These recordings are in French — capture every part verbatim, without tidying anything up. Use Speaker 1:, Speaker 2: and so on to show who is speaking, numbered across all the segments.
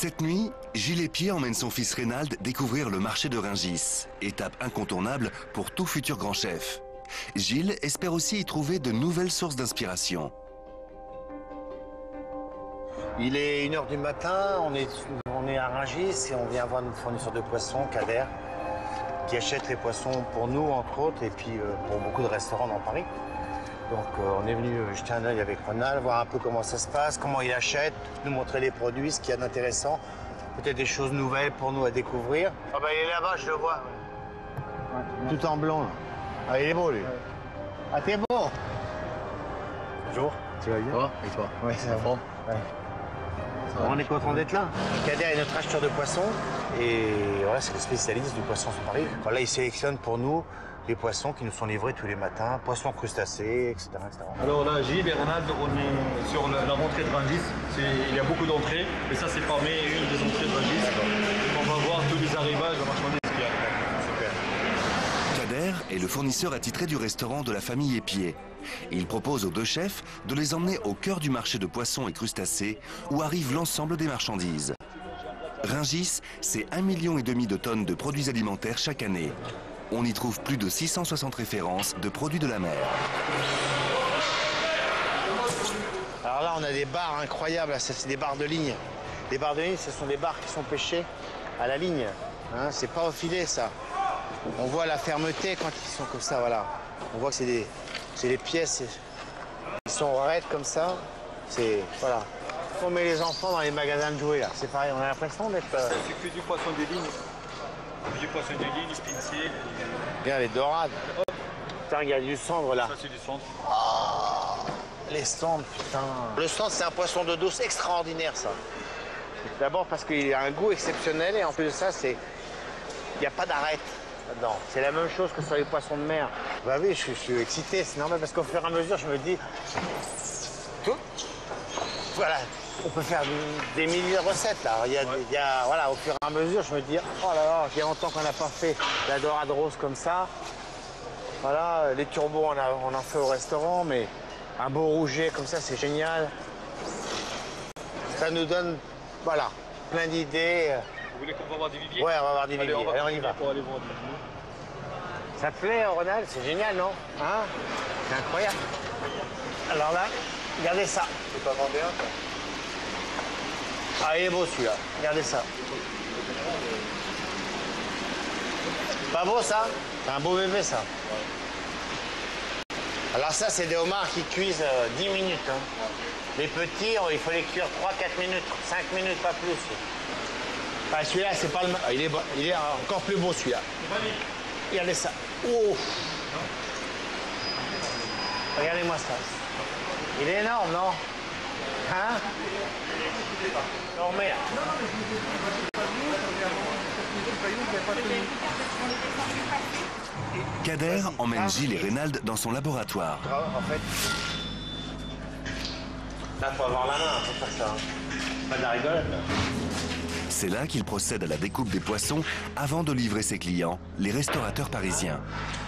Speaker 1: Cette nuit, Gilles Épier emmène son fils Reynald découvrir le marché de Rungis, étape incontournable pour tout futur grand chef. Gilles espère aussi y trouver de nouvelles sources d'inspiration.
Speaker 2: Il est une heure du matin, on est, on est à Rungis et on vient voir notre fournisseur de poissons, Kader, qui achète les poissons pour nous, entre autres, et puis euh, pour beaucoup de restaurants dans Paris. Donc euh, on est venu jeter un œil avec Ronald, voir un peu comment ça se passe, comment il achète, nous montrer les produits, ce qu'il y a d'intéressant, peut-être des choses nouvelles pour nous à découvrir. Ah bah il est là-bas, je le vois. Ouais. Tout en blanc. Là. Ah il est beau lui. Ouais. Ah t'es beau. Bonjour. Tu vas bien? Ça va? Et toi? Oui, ça va. Ouais. Ça va. On est content d'être là. Kader est notre acheteur de poissons et voilà, c'est le spécialiste du poisson sur Paris. Là il sélectionne pour nous les poissons qui nous sont livrés tous les matins, poissons crustacés, et cetera, et cetera.
Speaker 3: Alors là, Gilles et Ronald, on est sur la, la rentrée de Rungis. Il y a beaucoup d'entrées, et ça c'est parmi une des entrées de Rungis. On va voir tous les arrivages, la marchandise qu'il y a.
Speaker 1: Super. Kader est le fournisseur attitré du restaurant de la famille Épier. Il propose aux deux chefs de les emmener au cœur du marché de poissons et crustacés, où arrive l'ensemble des marchandises. Rungis, c'est un million et demi de tonnes de produits alimentaires chaque année. On y trouve plus de six cent soixante références de produits de la mer.
Speaker 2: Alors là, on a des barres incroyables, c'est des barres de ligne. Les barres de ligne, ce sont des barres qui sont pêchées à la ligne. Hein, c'est pas au filet, ça. On voit la fermeté quand ils sont comme ça, voilà. On voit que c'est des, des pièces, ils sont raides comme ça. C'est, voilà. On met les enfants dans les magasins de jouets, là. C'est pareil, on a l'impression d'être... Euh...
Speaker 3: C'est que du poisson de ligne. Du poisson de ligne, du pincé.
Speaker 2: Regarde les dorades. Putain, il y a du cendre là.
Speaker 3: Ça, c'est du cendre.
Speaker 2: Oh, les cendres, putain. Le cendre, c'est un poisson de dos extraordinaire, ça. D'abord parce qu'il a un goût exceptionnel et en plus de ça, c'est... il n'y a pas d'arête là-dedans. C'est la même chose que sur les poissons de mer. Bah oui, je, je suis excité, c'est normal parce qu'au fur et à mesure, je me dis... Voilà. On peut faire des milliers de recettes, là. Il y a, ouais. il y a, voilà, au fur et à mesure, je me dis, oh là là, il y a longtemps qu'on n'a pas fait la dorade rose comme ça. Voilà, les turbos, on, a, on en fait au restaurant, mais un beau rouget comme ça, c'est génial. Ça nous donne, voilà, plein d'idées.
Speaker 3: Vous voulez qu'on va voir des viviers?
Speaker 2: Ouais, on va voir des
Speaker 3: Allez,
Speaker 2: viviers.
Speaker 3: on va
Speaker 2: Allez, on y va.
Speaker 3: Pour aller voir des viviers.
Speaker 2: Ça te plaît, Ronald? C'est génial, non? Hein? C'est incroyable. Alors là, regardez ça.
Speaker 3: C'est pas vendéen, ça?
Speaker 2: Ah, il est beau celui-là. Regardez ça. Pas beau ça? C'est un beau bébé ça. Alors ça, c'est des homards qui cuisent euh, dix minutes. Hein. Les petits, il faut les cuire trois quatre minutes, cinq minutes, pas plus. Ah, celui-là, c'est pas le... Ah, il, est... il est encore plus beau celui-là. Regardez ça. Oh. Regardez-moi ça. Il est énorme, non? Hein? Non, merde.
Speaker 1: Kader emmène Gilles et Reynald dans son laboratoire.
Speaker 2: En fait, là, faut avoir la main pour faire ça. Pas de la rigolade, là.
Speaker 1: C'est là qu'il procède à la découpe des poissons avant de livrer ses clients, les restaurateurs parisiens.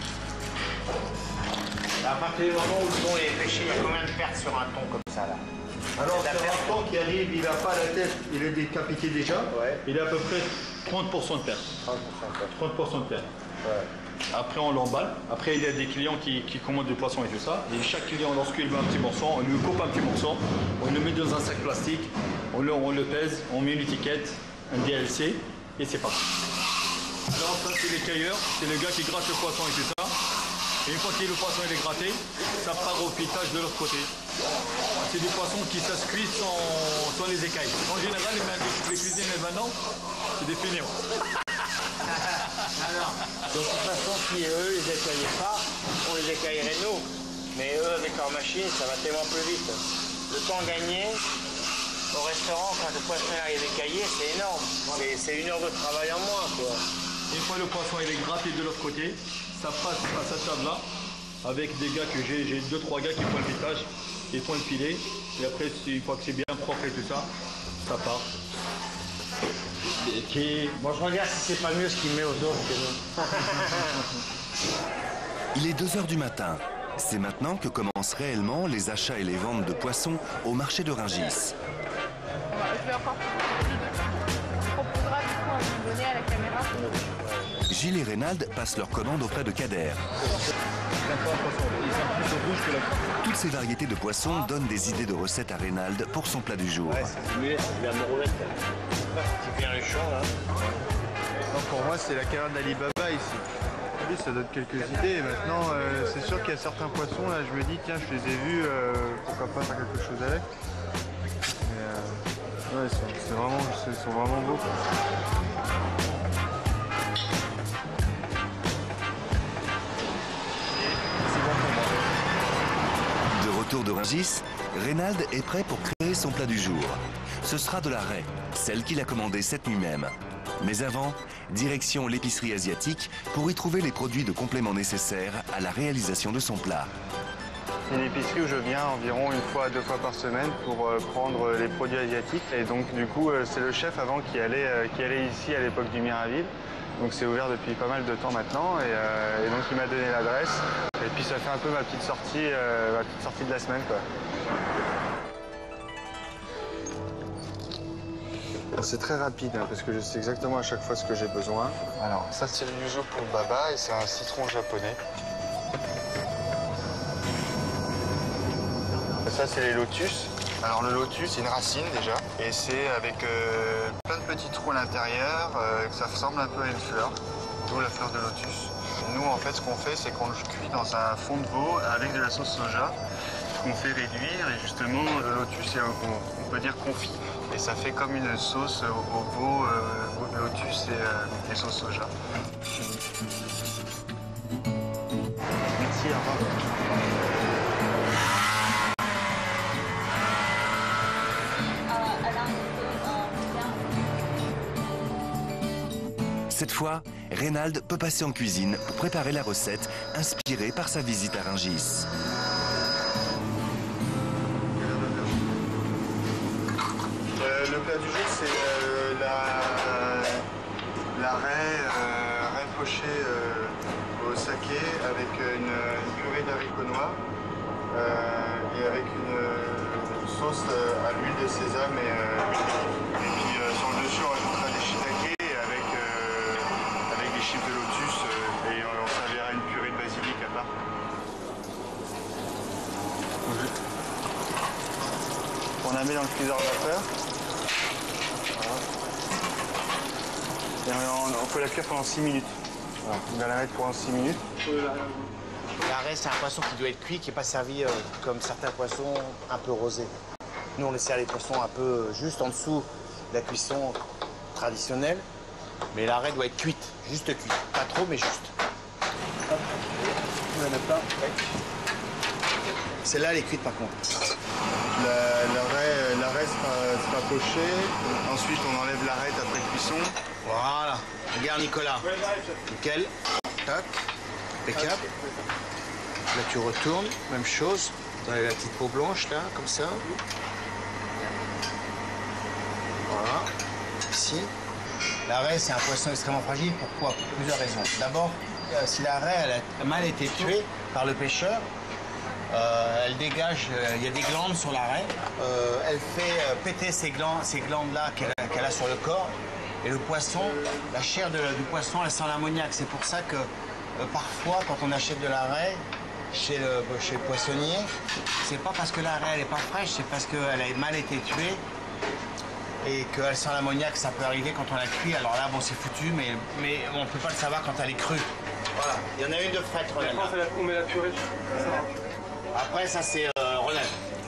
Speaker 2: À partir du moment où le thon est pêché, il y a combien de pertes sur un thon comme ça, là?
Speaker 3: Alors, c'est un thon qui arrive, il n'a pas la tête, il est décapité déjà. Ouais. Il a à peu près trente pour cent de perte.
Speaker 2: trente pour cent de perte.
Speaker 3: trente pour cent de perte.
Speaker 2: Ouais.
Speaker 3: Après, on l'emballe. Après, il y a des clients qui, qui commandent du poisson et tout ça. Et chaque client, lorsqu'il veut un petit morceau, on lui coupe un petit morceau, on le met dans un sac plastique, on le, on le pèse, on met une étiquette, un D L C, et c'est parti. Alors, ça, c'est les cueilleurs, c'est le gars qui gratte le poisson et tout ça. Et une fois que le poisson il est gratté, ça part au pitage de l'autre côté. C'est des poissons qui ça se cuit sans, sans les écailles. En général, les mecs qui les cuisinent maintenant, c'est des fainéants.
Speaker 2: Alors, de toute façon, si eux, ils écaillaient pas, on les écaillerait nous. Mais eux, avec leur machine, ça va tellement plus vite. Le temps gagné au restaurant, quand le poisson arrive écaillé, c'est énorme. C'est une heure de travail en moins, quoi.
Speaker 3: Une fois le poisson il est gratté de l'autre côté, ça passe à cette table-là, avec des gars que j'ai, j'ai deux, trois gars qui font le pitage, ils font le filet, et après, une fois que c'est bien propre et tout ça, ça part.
Speaker 2: Et qui... Bon, je regarde si c'est pas mieux ce qu'il met aux autres que nous.
Speaker 1: Il est deux heures du matin. C'est maintenant que commencent réellement les achats et les ventes de poissons au marché de Rungis.
Speaker 4: Je vais encore...
Speaker 1: Gilles et Reynald passent leur commande auprès de Kader. Toutes ces variétés de poissons donnent des idées de recettes à Reynald pour son plat du jour.
Speaker 2: Ouais, c'est du c'est de la morouette. Qui vient le champ, là.
Speaker 4: Non, pour moi, c'est la caverne d'Alibaba ici. Oui, ça donne quelques idées. Et maintenant, euh, c'est sûr qu'il y a certains poissons, là, je me dis, tiens, je les ai vus, euh, pourquoi pas faire quelque chose avec. Mais, euh, ouais, c'est vraiment, ils sont vraiment beaux.
Speaker 1: De retour de Rungis, Reynald est prêt pour créer son plat du jour. Ce sera de la raie, celle qu'il a commandée cette nuit même. Mais avant, direction l'épicerie asiatique pour y trouver les produits de complément nécessaires à la réalisation de son plat.
Speaker 4: C'est une épicerie où je viens environ une fois, deux fois par semaine pour euh, prendre les produits asiatiques. Et donc du coup, euh, c'est le chef avant qui allait, euh, qui allait ici à l'époque du Miraville. Donc c'est ouvert depuis pas mal de temps maintenant et, euh, et donc il m'a donné l'adresse. Et puis ça fait un peu ma petite sortie, euh, ma petite sortie de la semaine, quoi. C'est très rapide hein, parce que je sais exactement à chaque fois ce que j'ai besoin. Alors ça c'est le yuzu pour le baba et c'est un citron japonais. Ça c'est les lotus. Alors le lotus c'est une racine déjà et c'est avec euh, plein de petits trous à l'intérieur, euh, que ça ressemble un peu à une fleur, d'où la fleur de lotus. Nous en fait ce qu'on fait c'est qu'on le cuit dans un fond de veau avec de la sauce soja qu'on fait réduire et justement le lotus est, on, on peut dire confit. Et ça fait comme une sauce au, au veau, euh, lotus et, euh, et sauce soja. Merci, au revoir.
Speaker 1: Cette fois, Reynald peut passer en cuisine pour préparer la recette inspirée par sa visite à Rungis.
Speaker 4: Euh, le plat du jour, c'est euh, la, la raie, euh, raie pochée euh, au saké avec une, une purée d'haricots noirs euh, et avec une, une sauce euh, à l'huile de sésame et, euh, et puis euh, sur le dessus on rajoutera des shiitake avec, euh, avec des chips de lotus euh, et on servira une purée de basilic à part. On la met dans le cuiseur à vapeur. Et on, on peut la cuire pendant six minutes. Voilà, on va la mettre pendant six minutes.
Speaker 2: La raie, c'est un poisson qui doit être cuit, qui n'est pas servi euh, comme certains poissons un peu rosés. Nous, on les sert les poissons un peu euh, juste en dessous de la cuisson traditionnelle. Mais la raie doit être cuite, juste cuite. Pas trop, mais juste. Hop. On va mettre là. Celle-là, elle est cuite par contre.
Speaker 4: La, la raie, la raie sera, sera pochée. Ensuite, on enlève l'arête après cuisson.
Speaker 2: Voilà. Regarde, Nicolas. Nickel. Tac. Impeccable. Là, tu retournes. Même chose. Dans la petite peau blanche, là, comme ça. Voilà. Ici. La raie, c'est un poisson extrêmement fragile. Pourquoi? Pour plusieurs raisons. D'abord, si la raie elle a mal été tuée par le pêcheur, Euh, elle dégage, euh, il y a des glandes sur la raie. Euh, elle fait euh, péter ces glandes, ces glandes-là qu'elle a, qu'elle a sur le corps. Et le poisson, la chair de, du poisson, elle sent l'ammoniac. C'est pour ça que euh, parfois, quand on achète de la raie chez le, chez le poissonnier, c'est pas parce que la raie elle est pas fraîche, c'est parce qu'elle a mal été tuée et qu'elle sent l'ammoniac. Ça peut arriver quand on la cuit. Alors là, bon, c'est foutu, mais, mais on peut pas le savoir quand elle est crue. Voilà. Il y en a une de fraîche, Ronald.
Speaker 5: On met la purée.
Speaker 2: Après, ça, c'est euh, Ronald.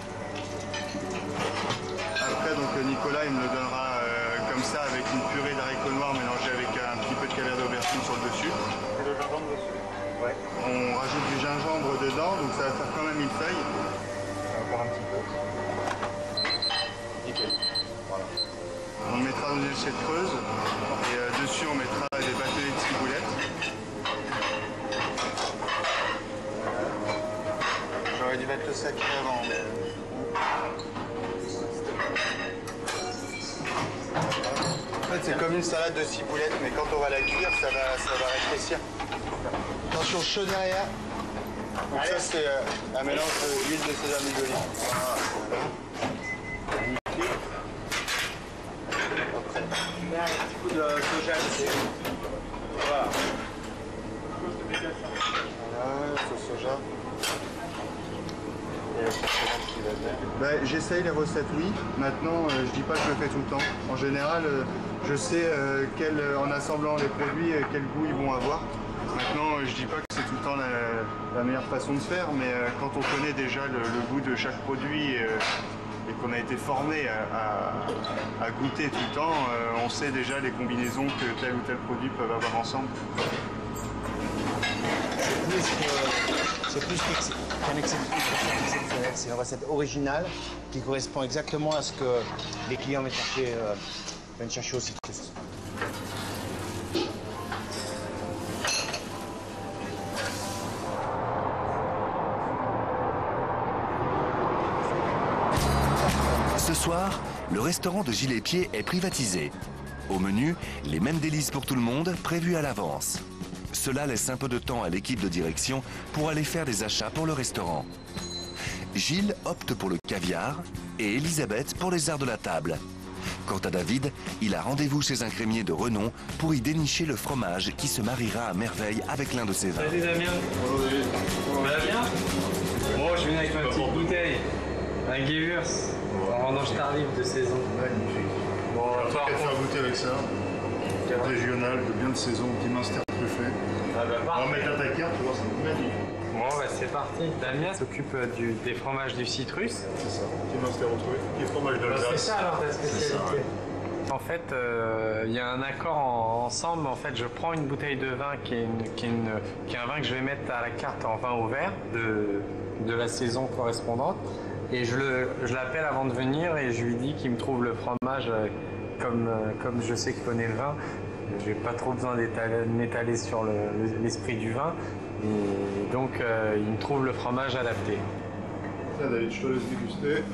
Speaker 4: Après, donc Nicolas, il me le donnera euh, comme ça avec une purée d'haricots noirs mélangée avec un petit peu de caviar d'aubergine sur le dessus.
Speaker 5: Et le gingembre dessus.
Speaker 4: Ouais. On rajoute du gingembre dedans, donc ça va faire quand même une feuille. Encore un petit peu. Nickel. Voilà. On le mettra dans une assiette creuse et euh, dessus on mettra des bâtonnets de ciboulette. J'aurais dû mettre le saké avant. En fait, c'est comme une salade de ciboulette, mais quand on va la cuire, ça va, ça va rétrécir. Attention, chaud derrière. Donc ça, c'est euh, un mélange d'huile de sésame et d'olive. Voilà.
Speaker 2: Un petit coup de soja dessus. Voilà.
Speaker 4: Voilà, sauce soja. Bah, j'essaye les recettes, oui. Maintenant, euh, je dis pas que je le fais tout le temps. En général, euh, je sais euh, quel, en assemblant les produits, euh, quel goût ils vont avoir. Maintenant, euh, je dis pas que c'est tout le temps la, la meilleure façon de faire, mais euh, quand on connaît déjà le, le goût de chaque produit euh, et qu'on a été formé à, à, à goûter tout le temps, euh, on sait déjà les combinaisons que tel ou tel produit peuvent avoir ensemble.
Speaker 2: C'est plus qu'un exceptionnel, c'est une recette originale qui correspond exactement à ce que les clients viennent chercher, euh, viennent chercher au citrus.
Speaker 1: Ce soir, le restaurant de Gilles Espier est privatisé. Au menu, les mêmes délices pour tout le monde, prévus à l'avance. Cela laisse un peu de temps à l'équipe de direction pour aller faire des achats pour le restaurant. Gilles opte pour le caviar et Elisabeth pour les arts de la table. Quant à David, il a rendez-vous chez un crémier de renom pour y dénicher le fromage qui se mariera à merveille avec l'un de ses vins.
Speaker 6: Salut Damien.
Speaker 5: Oui.
Speaker 6: Ça va bien? Bon, je viens avec ma petite bouteille. Un Gewürz, en vendange tardive de saison.
Speaker 4: Magnifique.
Speaker 6: Bon,
Speaker 4: On
Speaker 6: toi,
Speaker 4: va faire goûter avec ça. Régional, de bien de saison, petit Munster truffé.
Speaker 6: Ah bah,
Speaker 4: On va
Speaker 6: parfait.
Speaker 4: mettre à ta carte, tu vois, c'est magnifique.
Speaker 6: Bon, bah, c'est parti. Damien s'occupe euh, du- des fromages du citrus.
Speaker 4: C'est ça, petit Munster retrouvé, petit fromage de
Speaker 6: Bah, c'est
Speaker 4: l'Alsace.
Speaker 6: ça alors ta spécialité.
Speaker 4: C'est ça, ouais.
Speaker 6: En fait, euh, il y a un accord en- ensemble. En fait, je prends une bouteille de vin qui est, une- qui est une- qui est un vin que je vais mettre à la carte en vin au verre de, de la saison correspondante. Et je le- je l'appelle avant de venir et je lui dis qu'il me trouve le fromage euh, comme, euh, comme je sais qu'il connaît le vin. Je n'ai pas trop besoin d'étaler- de m'étaler sur le- le- l'esprit du vin. Et donc, euh, il me trouve le fromage adapté.
Speaker 4: Tiens David, je te laisse déguster.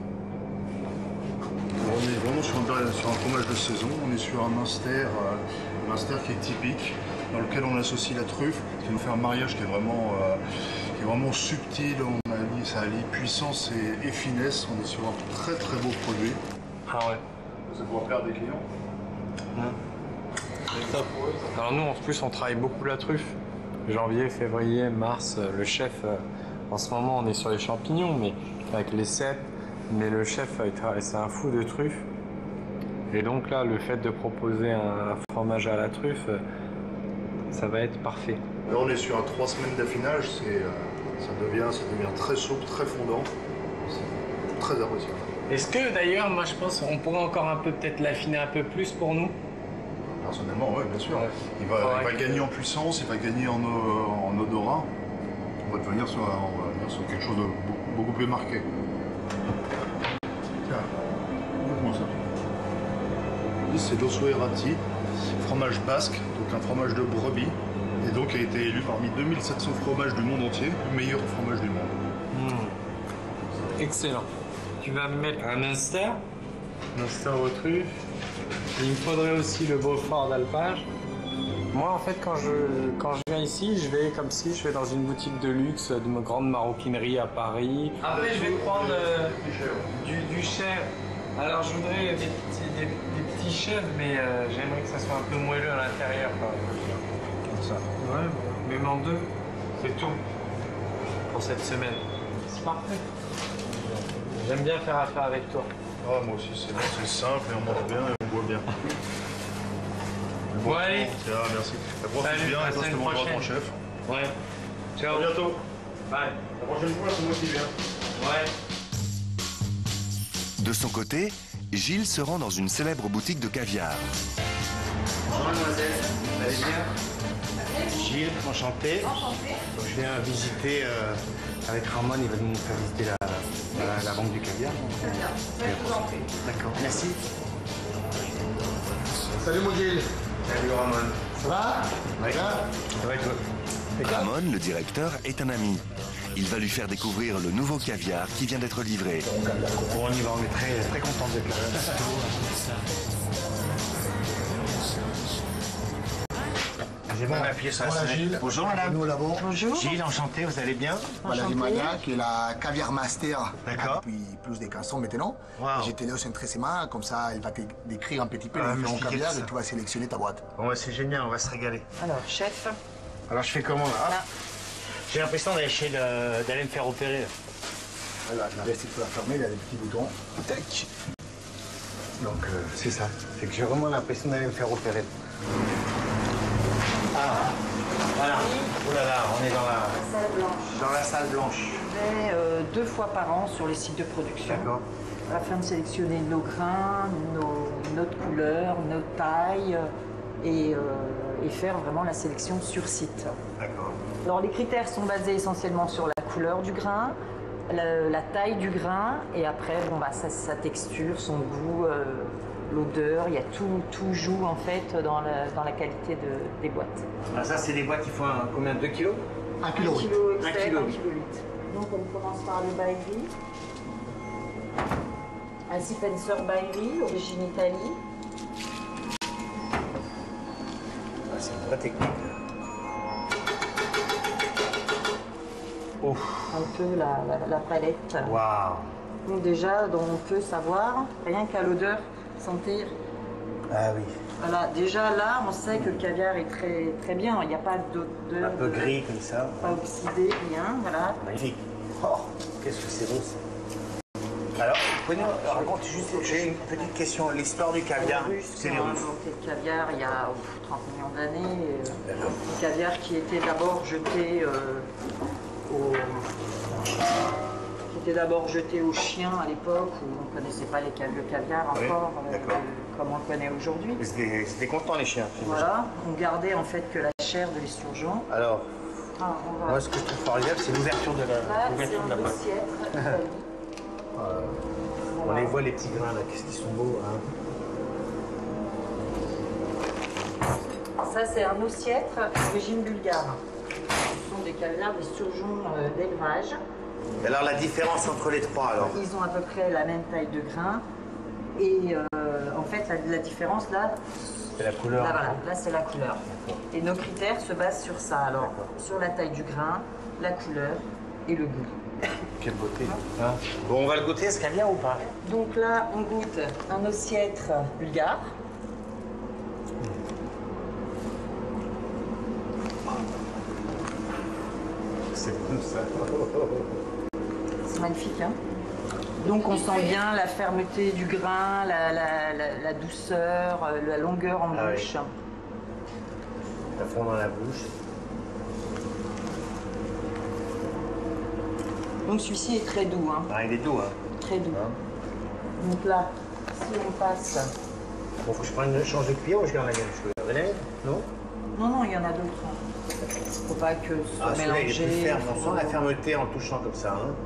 Speaker 4: On est vraiment sur un, sur un fromage de saison, on est sur un Munster, euh, un Munster qui est typique, dans lequel on associe la truffe, ce qui nous fait un mariage qui est vraiment, euh, qui est vraiment subtil, on allie, ça allie puissance et, et finesse, on est sur un très très beau produit.
Speaker 6: Ah ouais.
Speaker 4: Ça pourra plaire des clients.
Speaker 6: Top. Alors nous, en plus, on travaille beaucoup la truffe. Janvier, février, mars, euh, le chef, euh, en ce moment, on est sur les champignons, mais avec les cèpes. Mais le chef, euh, il travaille- c'est un fou de truffe. Et donc là, le fait de proposer un fromage à la truffe, euh, ça va être parfait.
Speaker 4: Là on est sur un trois semaines d'affinage, c'est, euh, ça, devient, ça devient très souple, très fondant, c'est très appréciable.
Speaker 6: Est-ce que d'ailleurs, moi je pense qu'on pourrait encore un peu peut-être l'affiner un peu plus pour nous?
Speaker 4: Personnellement, oui, bien sûr.
Speaker 6: Ouais.
Speaker 4: Il va,
Speaker 6: Faudrait
Speaker 4: il va
Speaker 6: que-
Speaker 4: gagner en puissance, il va gagner en, o- en odorat. On va devenir sur, on va venir sur quelque chose de beaucoup, beaucoup plus marqué. Tiens, goûte-moi ça. C'est l'osso errati, fromage basque, donc un fromage de brebis, et donc a été élu parmi deux mille sept cents fromages du monde entier, le meilleur fromage du monde.
Speaker 6: Mmh. Excellent. Tu vas me mettre un Munster, Munster aux truffes. Il me faudrait aussi le Beaufort d'alpage. Moi, en fait, quand je, quand je viens ici, je vais comme si je vais dans une boutique de luxe, de ma grande maroquinerie à Paris. Après, je vais prendre euh, du, du chèvre. Alors, je voudrais des petits, des, des petits chèvres, mais euh, j'aimerais que ça soit un peu moelleux à l'intérieur. quand même.
Speaker 4: Comme ça.
Speaker 6: Ouais, même en deux, c'est tout pour cette semaine. C'est parfait. J'aime bien faire affaire avec toi.
Speaker 4: Ah, moi aussi, c'est c'est simple et on mange bien et on boit bien.
Speaker 6: Bon, allez.
Speaker 4: Tiens, merci. La profite
Speaker 6: Salut,
Speaker 4: bien
Speaker 6: à
Speaker 4: et
Speaker 6: la
Speaker 4: toi, je te
Speaker 6: semaine
Speaker 4: mangerai ton
Speaker 6: prochaine.
Speaker 4: chef.
Speaker 6: Ouais. Ciao.
Speaker 4: À bientôt.
Speaker 6: Bye.
Speaker 4: La prochaine fois, c'est moi qui viens.
Speaker 6: Ouais.
Speaker 1: De son côté, Gilles se rend dans une célèbre boutique de caviar.
Speaker 2: Bonjour mademoiselle, vous allez bien? Gilles, enchanté. Donc, je viens visiter euh, avec Ramon, il va nous faire visiter la, la, la banque du caviar. D'accord, merci.
Speaker 5: Salut mon Gilles.
Speaker 2: Salut Ramon.
Speaker 5: Ça va?
Speaker 2: Ouais.
Speaker 5: Ça va?
Speaker 2: Ça va et toi?
Speaker 1: Ramon, le directeur, est un ami. Il va lui faire découvrir le nouveau caviar qui vient d'être livré.
Speaker 2: Bon, on y va, on est très, très contents d'être là. J'ai bon appuyé sur la
Speaker 5: Voilà,
Speaker 2: sonnette.
Speaker 5: Gilles.
Speaker 2: Bonjour madame.
Speaker 5: Nous là-bas.
Speaker 7: Bonjour.
Speaker 2: Gilles, enchanté, vous allez bien?
Speaker 5: Voilà l'Imaga, qui est la caviar master
Speaker 2: D'accord.
Speaker 5: depuis plus de quinze ans maintenant.
Speaker 2: Wow.
Speaker 5: J'étais là au Trésema, comme ça, elle va te décrire un petit peu
Speaker 2: Ah,
Speaker 5: les différents
Speaker 2: m'expliquer
Speaker 5: caviars
Speaker 2: tout
Speaker 5: et
Speaker 2: ça.
Speaker 5: tu vas sélectionner ta boîte.
Speaker 2: Bon, ouais, c'est génial, on va se régaler.
Speaker 7: Alors, chef,
Speaker 2: Alors je fais comment là?
Speaker 7: Voilà.
Speaker 2: J'ai l'impression d'aller chez le- d'aller me faire opérer. Là.
Speaker 5: Voilà, la veste, il faut la fermer, il y a des petits boutons. Tac.
Speaker 2: Donc euh, c'est ça. C'est que j'ai vraiment l'impression d'aller me faire opérer. Ah, voilà. Oh là là, on est dans la,
Speaker 7: Salle blanche.
Speaker 2: dans la salle blanche.
Speaker 7: On fait euh, deux fois par an sur les sites de production.
Speaker 2: D'accord.
Speaker 7: Afin de sélectionner nos grains, nos, notre couleur, nos tailles et, euh, et faire vraiment la sélection sur site.
Speaker 2: D'accord.
Speaker 7: Alors les critères sont basés essentiellement sur la couleur du grain, la, la taille du grain et après bon, bah, sa, sa texture, son goût, euh, l'odeur, il y a tout, tout joue en fait dans la, dans la qualité de, des boîtes.
Speaker 2: Ah, ça, c'est des boîtes qui font un- combien? deux kilos?
Speaker 5: Un kilo,
Speaker 7: un
Speaker 5: oui.
Speaker 7: kilo
Speaker 2: Un
Speaker 7: extrait,
Speaker 2: kilo.
Speaker 7: un kilo huit. Donc on commence par le Bailly. Un Spencer Bailly, origine Italie.
Speaker 2: Ah, c'est une vraie technique. Ouf.
Speaker 7: Un peu la, la, la palette.
Speaker 2: Waouh.
Speaker 7: Donc déjà, donc, on peut savoir, rien qu'à l'odeur, sentir.
Speaker 2: Ah oui.
Speaker 7: Voilà, déjà là, on sait que le caviar est très, très bien. Il n'y a pas d'odeur.
Speaker 2: Un peu
Speaker 7: de-
Speaker 2: gris comme ça.
Speaker 7: Pas oxydé, rien, voilà.
Speaker 2: Magnifique. Oh, qu'est-ce que c'est beau ça. Alors, pouvez-nous raconter juste, j'ai une petite question. L'histoire du caviar,
Speaker 7: Les Russes
Speaker 2: c'est
Speaker 7: qui
Speaker 2: les
Speaker 7: ont
Speaker 2: Russes.
Speaker 7: inventé le caviar il y a ouf, trente millions d'années. euh,
Speaker 2: D'accord.
Speaker 7: Le caviar qui était d'abord jeté euh, au... qui était d'abord jeté aux chiens à l'époque où on ne connaissait pas les cav- le caviar
Speaker 2: Oui,
Speaker 7: encore euh,
Speaker 2: d'accord.
Speaker 7: euh, comme on le connaît aujourd'hui.
Speaker 2: C'était c'était content les chiens.
Speaker 7: Voilà, on gardait en fait que la chair de l'esturgeon.
Speaker 2: Alors,
Speaker 7: Ah, on va...
Speaker 2: moi ce que je trouve formidable, c'est l'ouverture de la,
Speaker 7: Là, c'est
Speaker 2: l'ouverture de la
Speaker 7: un
Speaker 2: boîte.
Speaker 7: dossier.
Speaker 2: On les voit les petits grains là, qu'est-ce qu'ils sont beaux. Hein.
Speaker 7: Ça, c'est un ossiètre d'origine bulgare. Ce sont des caviars d'esturgeons euh, d'élevage.
Speaker 2: Et alors la différence entre les trois alors?
Speaker 7: Ils ont à peu près la même taille de grain. Et euh, en fait, la, la différence là,
Speaker 2: C'est la couleur.
Speaker 7: là, voilà, là c'est la couleur. Et nos critères se basent sur ça. Alors, sur la taille du grain, la couleur et le goût.
Speaker 2: Quelle beauté. Hein. Bon, on va le goûter ce caviar ou pas?
Speaker 7: Donc là, on goûte un ossiètre bulgare.
Speaker 2: C'est bon ça.
Speaker 7: C'est magnifique, hein? Donc on sent bien la fermeté du grain, la, la- la- la douceur, euh, la longueur en
Speaker 2: Ah oui.
Speaker 7: bouche.
Speaker 2: Ça fond dans la bouche.
Speaker 7: Donc celui-ci est très doux, hein?
Speaker 2: Ah, il est doux hein.
Speaker 7: Très doux.
Speaker 2: Hein.
Speaker 7: Donc là, si on passe...
Speaker 2: Bon, faut que je prenne une change de cuillère ou je garde la mienne? Je peux garder la mienne? Non?
Speaker 7: Non, non, il y en a d'autres. hein. Faut pas que ce soit
Speaker 2: Ah, celui-là il est
Speaker 7: mélangé.
Speaker 2: plus ferme. On
Speaker 7: faut-
Speaker 2: sent la fermeté en touchant comme ça. Hein.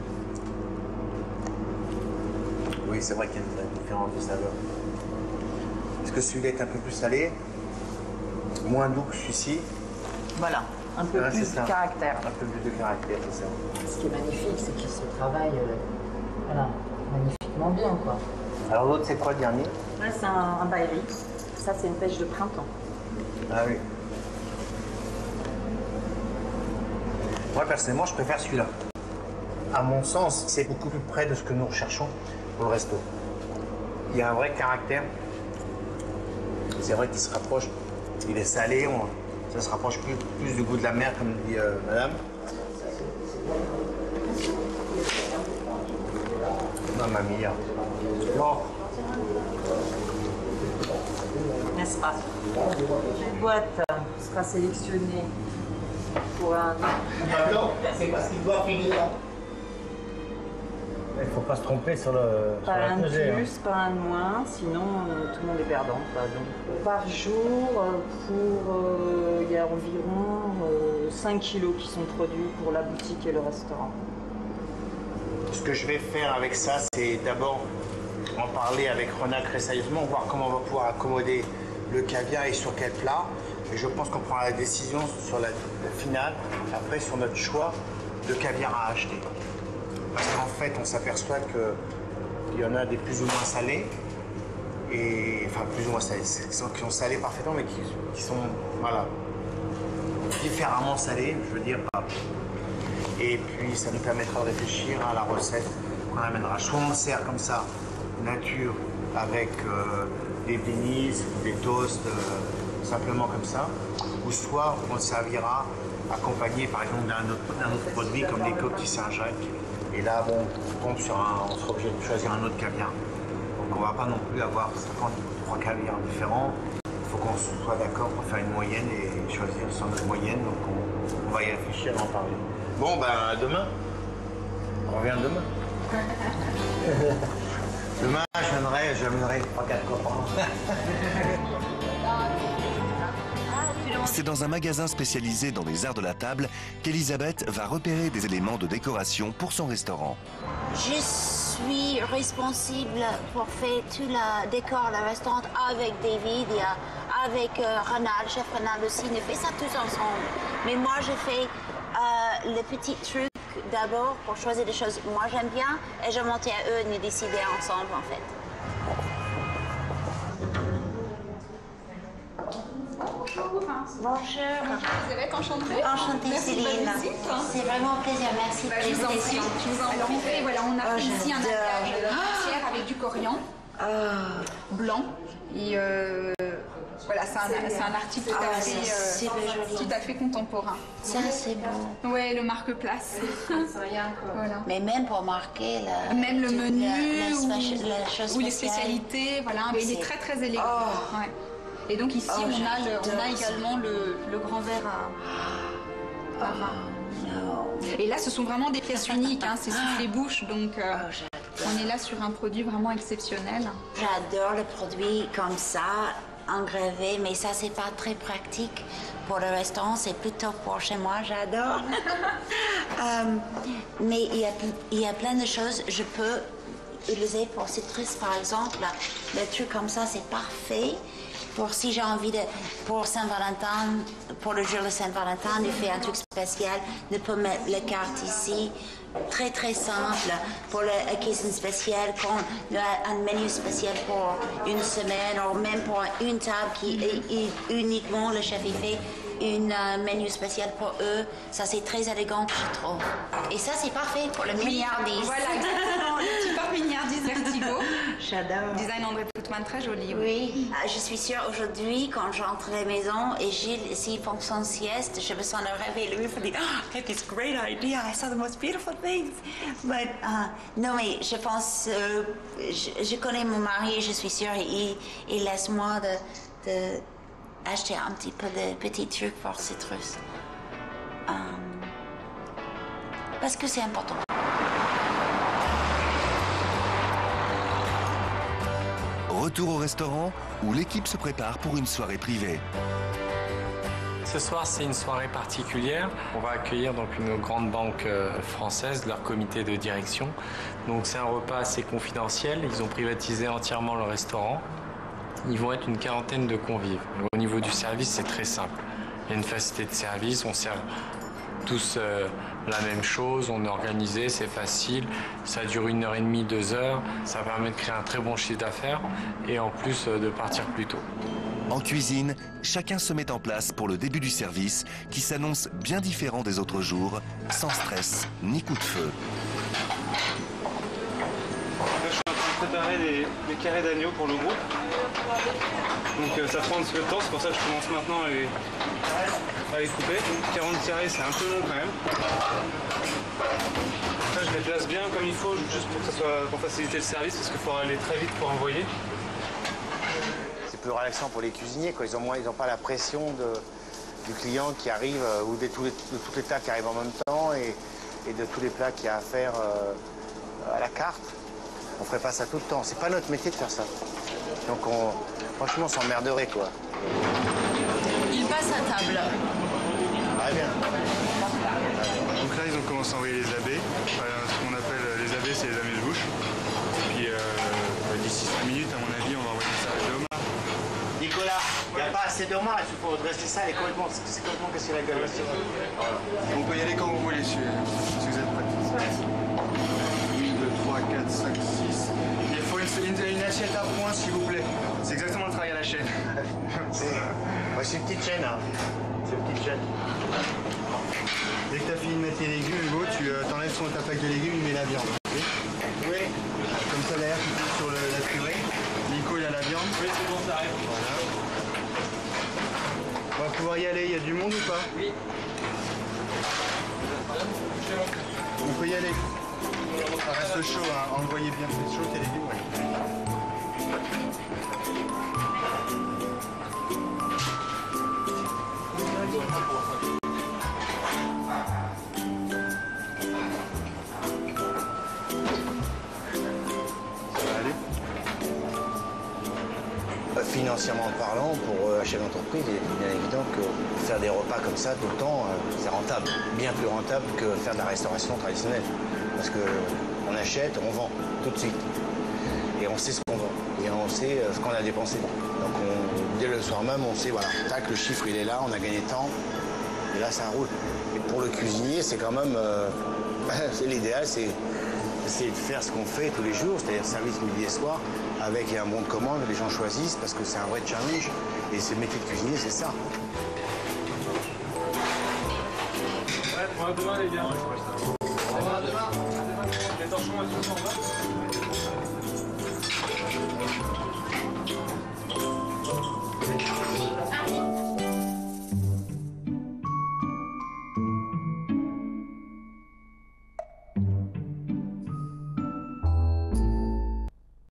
Speaker 2: Oui, c'est vrai qu'il y a une différence de saveur. Est-ce que celui-là est un peu plus salé? Moins doux que celui-ci?
Speaker 7: Voilà, un peu
Speaker 2: Ah,
Speaker 7: plus
Speaker 2: c'est
Speaker 7: de
Speaker 2: ça.
Speaker 7: caractère.
Speaker 2: Un peu plus de caractère, c'est ça.
Speaker 7: Ce qui est magnifique, c'est qu'il se travaille euh, voilà, magnifiquement bien, quoi.
Speaker 2: Alors l'autre, c'est quoi le dernier?
Speaker 7: Là, c'est un, un Bailly. Ça, c'est une pêche de printemps.
Speaker 2: Ah oui. Moi, personnellement, je préfère celui-là. À mon sens, c'est beaucoup plus près de ce que nous recherchons pour le resto. Il y a un vrai caractère. C'est vrai qu'il se rapproche. Il est salé, on- ça se rapproche plus, plus du goût de la mer, comme dit euh, madame. Mamma mia. Bon.
Speaker 7: N'est-ce pas? La boîte sera sélectionnée pour un...
Speaker 2: Non, c'est parce qu'il doit finir. Il ne faut pas se tromper sur le, sur
Speaker 7: Pas
Speaker 2: la
Speaker 7: un de
Speaker 2: pesée, hein.
Speaker 7: plus, pas un de moins, sinon euh, tout le monde est perdant. quoi. Donc, euh, par jour, euh, pour euh, il y a environ euh, cinq kilos qui sont produits pour la boutique et le restaurant.
Speaker 2: Ce que je vais faire avec ça, c'est d'abord en parler avec Rona très sérieusement, voir comment on va pouvoir accommoder le caviar et sur quel plat. Et je pense qu'on prendra la décision sur la, la finale, après sur notre choix de caviar à acheter. Parce qu'en fait, on s'aperçoit qu'il y en a des plus ou moins salés, et, enfin plus ou moins salés, qui sont, qui sont salés parfaitement, mais qui, qui sont voilà, différemment salés, je veux dire. Et puis ça nous permettra de réfléchir à la recette qu'on amènera. Soit on sert comme ça, nature, avec euh, des bénis, des toasts, euh, simplement comme ça, ou soit on le servira accompagné par exemple d'un autre, d'un autre produit comme les coquilles Saint-Jacques. Et là, bon, on tombe sur un, on sera obligé de choisir un autre caviar. Donc on ne va pas non plus avoir cinquante-trois caviars différents. Il faut qu'on soit d'accord pour faire une moyenne et choisir sur notre moyenne. Donc on, on va y réfléchir et en parler. Bon, ben à demain. On revient demain. Demain, je viendrai, je viendrai trois quatre copains.
Speaker 1: C'est dans un magasin spécialisé dans les arts de la table qu'Elisabeth va repérer des éléments de décoration pour son restaurant.
Speaker 8: Je suis responsable pour faire tout le décor du restaurant avec David et avec euh, Ronald, chef Ronald aussi. On fait ça tous ensemble. Mais moi, je fais euh, les petits trucs d'abord pour choisir des choses que moi j'aime bien et je monte à eux et nous décider ensemble en fait. Bonjour.
Speaker 9: Elisabeth, enchantée.
Speaker 8: Enchantée, Céline. C'est vraiment un plaisir. Merci
Speaker 9: bah,
Speaker 8: pour
Speaker 9: je vous en prie. Je vous en prie. Voilà, on a
Speaker 8: oh,
Speaker 9: fait ici un alliage entière avec du coriandre
Speaker 8: oh.
Speaker 9: blanc. Et euh, voilà, c'est un, un article tout,
Speaker 8: oh,
Speaker 9: à fait, euh, tout à fait contemporain.
Speaker 8: Ça, c'est beau.
Speaker 9: Ouais, le marque-place. Voilà.
Speaker 8: Mais même pour marquer la,
Speaker 9: même le menu
Speaker 8: la, la,
Speaker 9: ou,
Speaker 8: la chose
Speaker 9: ou les spécialités. Voilà, mais il est très très élégant.
Speaker 8: Oh.
Speaker 9: Ouais. Et donc ici,
Speaker 8: oh,
Speaker 9: on, a le, on a également le, le grand verre à, à vin.
Speaker 8: Oh, no.
Speaker 9: Et là, ce sont vraiment des pièces uniques, hein, c'est soufflé-bouche, donc euh,
Speaker 8: oh,
Speaker 9: on est là sur un produit vraiment exceptionnel.
Speaker 8: J'adore le produit comme ça, engravé, mais ça, c'est pas très pratique pour le restaurant, c'est plutôt pour chez moi, j'adore. um, mais il y, a, il y a plein de choses, je peux utiliser pour citrus, par exemple. Le truc comme ça, c'est parfait. Pour si j'ai envie de, pour Saint-Valentin, pour le jour de Saint-Valentin, de faire un truc spécial, de peut mettre les cartes ici. Très très simple. Pour la cuisine spéciale, quand on a un menu spécial pour une semaine, ou même pour une table qui est uniquement le chef il fait une uh, menu spécial pour eux. Ça c'est très élégant, je trouve. Et ça c'est parfait pour le
Speaker 9: oui,
Speaker 8: milliardiste.
Speaker 9: Voilà, exactement, le petit parc milliardiste Vertigo.
Speaker 8: J'adore.
Speaker 9: Design André Putman, très joli.
Speaker 8: Oui, oui. Je suis sûre aujourd'hui, quand j'entre à la maison et Gilles, s'il fonction sieste, j'ai besoin de rêver. Lui, il me dit, oh, I had this great idea, I saw the most beautiful things. But, uh, non, mais je pense, euh, je, je connais mon mari, je suis sûre, il, il laisse moi de, de acheter un petit peu de petits trucs pour citrus. Um, parce que c'est important.
Speaker 1: Retour au restaurant où l'équipe se prépare pour une soirée privée.
Speaker 6: Ce soir, c'est une soirée particulière. On va accueillir donc une grande banque française, leur comité de direction. Donc c'est un repas assez confidentiel. Ils ont privatisé entièrement le restaurant. Ils vont être une quarantaine de convives. Au niveau du service, c'est très simple. Il y a une facilité de service, on sert tous euh, la même chose, on est organisé, c'est facile. Ça dure une heure et demie, deux heures. Ça permet de créer un très bon chiffre d'affaires et en plus euh, de partir plus tôt.
Speaker 1: En cuisine, chacun se met en place pour le début du service qui s'annonce bien différent des autres jours, sans stress ni coup de feu.
Speaker 10: Là, je suis en train de préparer les, les carrés d'agneau pour le groupe. Donc euh, ça prend un petit peu de temps, c'est pour ça que je commence maintenant à les, à les couper. quarante carrés, c'est un peu long quand même. Ça, je les place bien comme il faut, juste pour que ça soit pour faciliter le service, parce qu'il faut aller très vite pour envoyer.
Speaker 2: C'est plus relaxant pour les cuisiniers, quoi. Ils ont moins, ils n'ont pas la pression de, du client qui arrive, euh, ou de tous les, de toutes les tables qui arrivent en même temps, et, et de tous les plats qu'il y a à faire euh, à la carte. On ferait pas ça tout le temps. C'est pas notre métier de faire ça. Donc on, franchement, on s'emmerderait, quoi.
Speaker 11: Il passe à table.
Speaker 2: Très bien.
Speaker 10: Donc là, ils ont commencé à envoyer les abbés. Voilà, ce qu'on appelle les abbés, c'est les amuse-bouches. Puis euh, d'ici cinq minutes, à mon avis, on va envoyer ça à Thomas.
Speaker 2: Nicolas, il n'y a pas assez de marge, il faut dresser ça, elle est complètement, c'est complètement cassé la gueule.
Speaker 10: Voilà. On peut y aller quand vous voulez, si, si vous êtes prêts. un, deux, trois, quatre, cinq, six. Il faut une, une, une assiette à points, s'il vous plaît. C'est exactement le travail à la chaîne.
Speaker 2: C'est ouais, une petite chaîne, hein. C'est une petite chaîne.
Speaker 10: Dès que tu as fini de mettre les légumes, Hugo, tu euh, t'enlèves son ta plaque de légumes, il met la viande. Okay,
Speaker 2: oui.
Speaker 10: Comme ça, derrière, tu cliques sur le, la purée. Nico, il a la viande. Oui, c'est bon, ça arrive. Voilà.
Speaker 4: pouvoir y aller, il y a du monde ou pas?
Speaker 6: Oui.
Speaker 4: On peut y aller. Ça reste chaud, hein. On le voyait bien, c'est chaud, t'es les vies, ouais.
Speaker 2: Financièrement parlant, pour un chef d'entreprise, il est bien évident que faire des repas comme ça tout le temps, c'est rentable. Bien plus rentable que faire de la restauration traditionnelle. Parce qu'on achète, on vend tout de suite. Et on sait ce qu'on vend. Et on sait ce qu'on a dépensé. Donc on, dès le soir même, on sait, voilà, tac, le chiffre il est là, on a gagné tant. Et là, ça roule. Et pour le cuisinier, c'est quand même... Euh, c'est l'idéal, c'est... c'est de faire ce qu'on fait tous les jours, c'est-à-dire service midi et soir, avec un bon de commande, les gens choisissent parce que c'est un vrai challenge. Et ce métier de cuisinier, c'est ça.
Speaker 10: Ouais, pour demain les gars. On va demain. Les torchons, elles sont en bas.